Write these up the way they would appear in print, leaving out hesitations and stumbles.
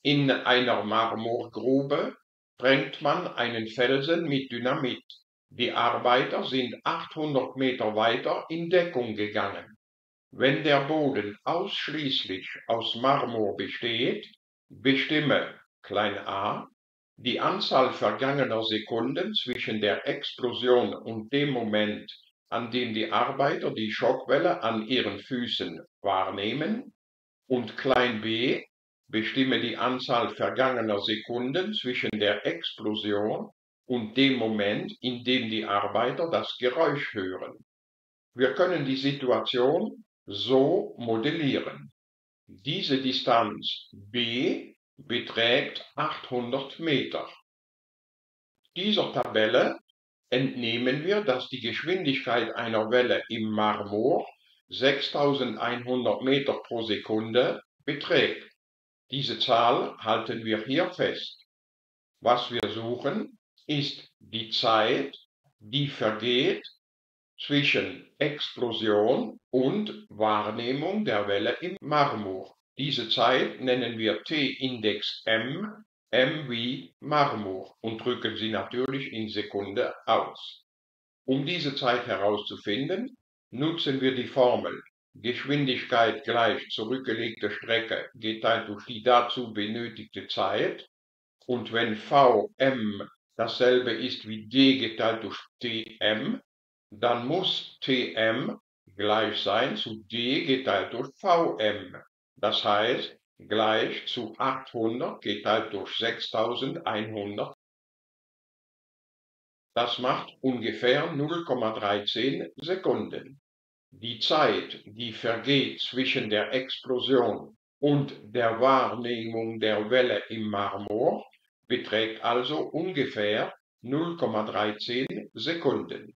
In einer Marmorgrube sprengt man einen Felsen mit Dynamit. Die Arbeiter sind 800 Meter weiter in Deckung gegangen. Wenn der Boden ausschließlich aus Marmor besteht, bestimme a die Anzahl vergangener Sekunden zwischen der Explosion und dem Moment, an dem die Arbeiter die Schockwelle an ihren Füßen wahrnehmen, und b bestimme die Anzahl vergangener Sekunden zwischen der Explosion und dem Moment, in dem die Arbeiter das Geräusch hören. Wir können die Situation so modellieren. Diese Distanz b beträgt 800 Meter. Dieser Tabelle entnehmen wir, dass die Geschwindigkeit einer Welle im Marmor 6100 Meter pro Sekunde beträgt. Diese Zahl halten wir hier fest. Was wir suchen, ist die Zeit, die vergeht zwischen Explosion und Wahrnehmung der Welle im Marmor. Diese Zeit nennen wir T-Index m, m wie Marmor, und drücken sie natürlich in Sekunde aus. Um diese Zeit herauszufinden, nutzen wir die Formel Geschwindigkeit gleich zurückgelegte Strecke geteilt durch die dazu benötigte Zeit, und wenn Vm dasselbe ist wie d geteilt durch Tm, dann muss Tm gleich sein zu d geteilt durch Vm, das heißt gleich zu 800 geteilt durch 6100. Das macht ungefähr 0,13 Sekunden. Die Zeit, die vergeht zwischen der Explosion und der Wahrnehmung der Welle im Marmor, beträgt also ungefähr 0,13 Sekunden.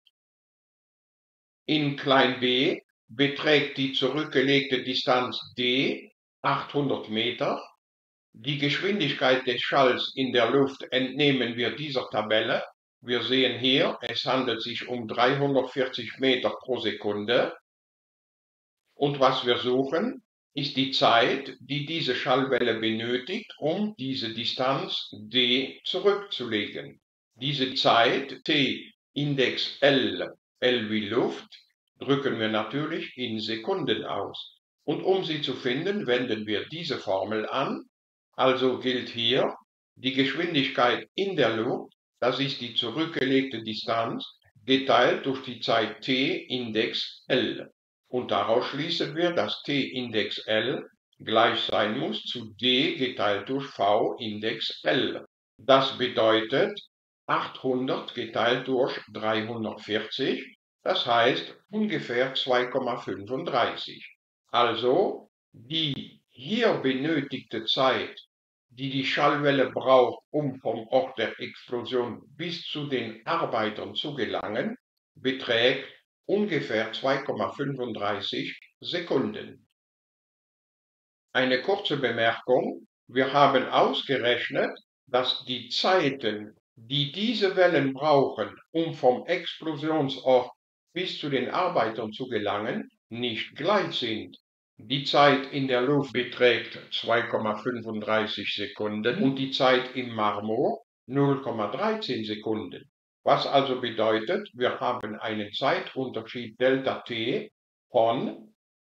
In b beträgt die zurückgelegte Distanz d 800 Meter. Die Geschwindigkeit des Schalls in der Luft entnehmen wir dieser Tabelle. Wir sehen hier, es handelt sich um 340 Meter pro Sekunde. Und was wir suchen, ist die Zeit, die diese Schallwelle benötigt, um diese Distanz d zurückzulegen. Diese Zeit, T, Index L, L wie Luft, drücken wir natürlich in Sekunden aus. Und um sie zu finden, wenden wir diese Formel an. Also gilt hier die Geschwindigkeit in der Luft, das ist die zurückgelegte Distanz, geteilt durch die Zeit T, Index L. Und daraus schließen wir, dass T-Index L gleich sein muss zu d geteilt durch V Index L. Das bedeutet 800 geteilt durch 340, das heißt ungefähr 2,35. Also die hier benötigte Zeit, die die Schallwelle braucht, um vom Ort der Explosion bis zu den Arbeitern zu gelangen, beträgt ungefähr 2,35 Sekunden. Eine kurze Bemerkung: Wir haben ausgerechnet, dass die Zeiten, die diese Wellen brauchen, um vom Explosionsort bis zu den Arbeitern zu gelangen, nicht gleich sind. Die Zeit in der Luft beträgt 2,35 Sekunden und die Zeit im Marmor 0,13 Sekunden. Was also bedeutet, wir haben einen Zeitunterschied Δt von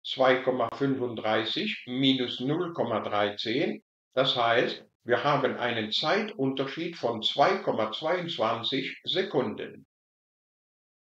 2,35 minus 0,13. Das heißt, wir haben einen Zeitunterschied von 2,22 Sekunden.